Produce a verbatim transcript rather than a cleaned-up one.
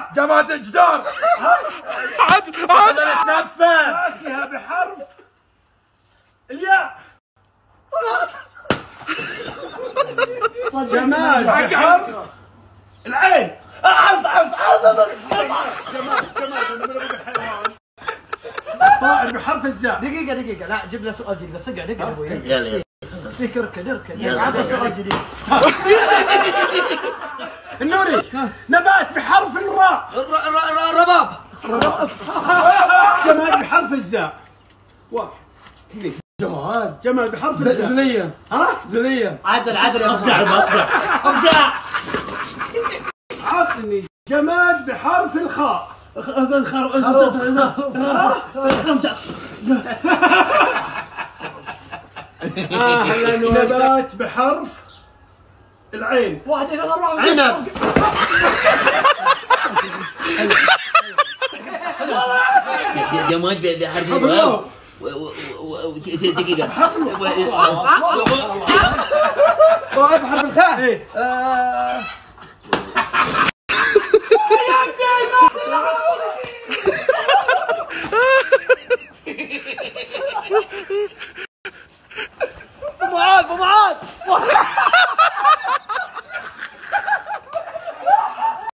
جماد الجدار. عاد عاد نتنفس. فاكهة بحرف الياء. جماد بحرف العين. طائر بحرف الزاء. دقيقة دقيقة، لا جيب له سؤال جديد بس اقعد اقعد ابوي. يلا فيك اركد اركد. يلا. عطى سؤال جديد. النوري نبات بحرف الراء. رباب. جماد بحرف الزاء. واحد. جماد. جماد بحرف الزاء. زلية. ها؟ زلية. عدل عدل يا افقع ابو. افقع افقع. عطني جماد بحرف الخاء. نبات بحرف العين. واحد اثنين اربعة. عنب. جماد بحرف الواو. دقيقة. بحرف الخاء. ايه.